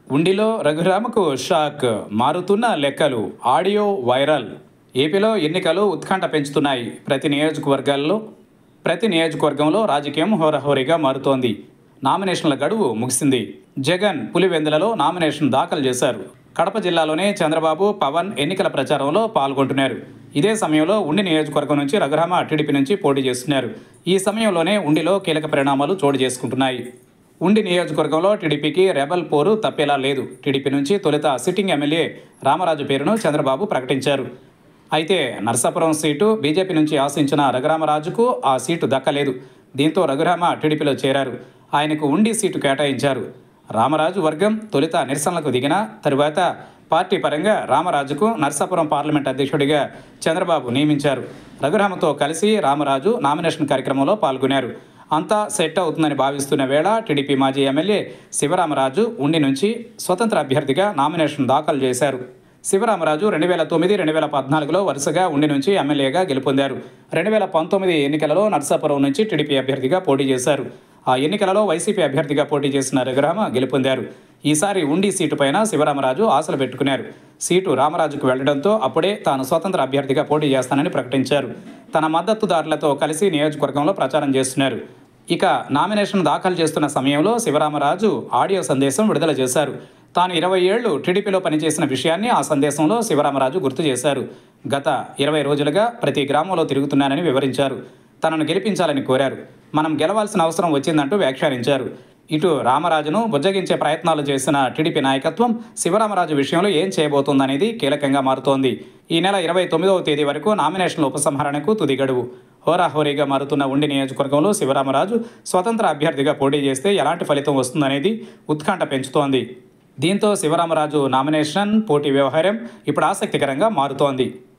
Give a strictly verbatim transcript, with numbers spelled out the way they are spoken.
ఉండిలో రఘురామకు shock, మారుతున్న లెక్కలు, audio viral. ఏపీలో ఎన్నికలు ఉత్కంఠ పెంచుతున్నాయి. ప్రతి నియోజకవర్గాల్లో ప్రతి నియోజకవర్గంలో రాజకీయం హోరాహోరీగా మారుతోంది. నామినేషన్ల గడువు ముగిసింది. జగన్ పులివెందులలో నామినేషన్ దాఖలు చేశారు. కడప జిల్లాలోనే చంద్రబాబు, పవన్ ఎన్నికల ప్రచారంలో పాల్గొంటున్నారు. ఇదే సమయంలో ఉండి నియోజకవర్గం నుంచి రఘురామ టీడీపీ నుంచి పోటీ చేస్తున్నారు. ఈ సమయంలోనే ఉండిలో కీలక పరిణామాలు చోటు చేసుకుంటున్నాయి. ఉండి నియోజకవర్గంలో టీడీపీకి రెబల్ పోరు తప్పేలా లేదు. టీడీపీ నుంచి తొలుత సిట్టింగ్ ఎమ్మెల్యే రామరాజు పేరును చంద్రబాబు ప్రకటించారు. అయితే నర్సాపురం సీటు బీజేపీ నుంచి ఆశించిన రఘురామరాజుకు ఆ సీటు దక్కలేదు. దీంతో రఘురామ టీడీపీలో చేరారు. ఆయనకు ఉండి సీటు కేటాయించారు. రామరాజు వర్గం తొలుత నిరసనలకు దిగిన తరువాత పార్టీ పరంగా రామరాజుకు నర్సాపురం పార్లమెంట్ అధ్యక్షుడిగా చంద్రబాబు నియమించారు. రఘురామతో కలిసి రామరాజు నామినేషన్ కార్యక్రమంలో పాల్గొన్నారు. అంతా సెట్ అవుతుందని భావిస్తున్న వేళ టీడీపీ మాజీ ఎమ్మెల్యే శివరామరాజు ఉండి నుంచి స్వతంత్ర అభ్యర్థిగా నామినేషన్ దాఖలు చేశారు. శివరామరాజు రెండు వేల తొమ్మిది రెండు వేల పద్నాలుగులో వరుసగా ఉండి నుంచి ఎమ్మెల్యేగా గెలుపొందారు. రెండు వేల పంతొమ్మిది ఎన్నికలలో నర్సాపురం నుంచి టీడీపీ అభ్యర్థిగా పోటీ చేశారు. ఆ ఎన్నికలలో వైసీపీ అభ్యర్థిగా పోటీ చేసిన రఘురామ గెలుపొందారు. ఈసారి ఉండి సీటు పైన శివరామరాజు ఆశలు పెట్టుకున్నారు. సీటు రామరాజుకు వెళ్లడంతో అప్పుడే తాను స్వతంత్ర అభ్యర్థిగా పోటీ చేస్తానని ప్రకటించారు. తన మద్దతుదారులతో కలిసి నియోజకవర్గంలో ప్రచారం చేస్తున్నారు. ఇక నామినేషన్ దాఖలు చేస్తున్న సమయంలో శివరామరాజు ఆడియో సందేశం విడుదల చేశారు. తాను ఇరవై ఏళ్లు టీడీపీలో పనిచేసిన విషయాన్ని ఆ సందేశంలో శివరామరాజు గుర్తు చేశారు. గత ఇరవై రోజులుగా ప్రతి గ్రామంలో తిరుగుతున్నానని వివరించారు. తనను గెలిపించాలని కోరారు. మనం గెలవాల్సిన అవసరం వచ్చిందంటూ వ్యాఖ్యానించారు. ఇటు రామరాజును బుజ్జగించే ప్రయత్నాలు చేసిన టీడీపీ నాయకత్వం శివరామరాజు విషయంలో ఏం చేయబోతోందనేది కీలకంగా మారుతోంది. ఈ నెల ఇరవై తొమ్మిదవ తేదీ వరకు నామినేషన్ల ఉపసంహరణకు తుది గడువు. హోరాహోరీగా మారుతున్న ఉండి నియోజకవర్గంలో శివరామరాజు స్వతంత్ర అభ్యర్థిగా పోటీ చేస్తే ఎలాంటి ఫలితం వస్తుందనేది ఉత్కంఠ పెంచుతోంది. దీంతో శివరామరాజు నామినేషన్ పోటీ వ్యవహారం ఇప్పుడు ఆసక్తికరంగా మారుతోంది.